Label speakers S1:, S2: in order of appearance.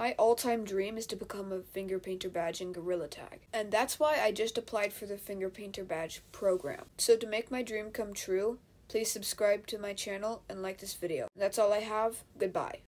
S1: My all-time dream is to become a finger painter badge in Gorilla Tag, and that's why I just applied for the finger painter badge program. So to make my dream come true, please subscribe to my channel and like this video. That's all I have. Goodbye.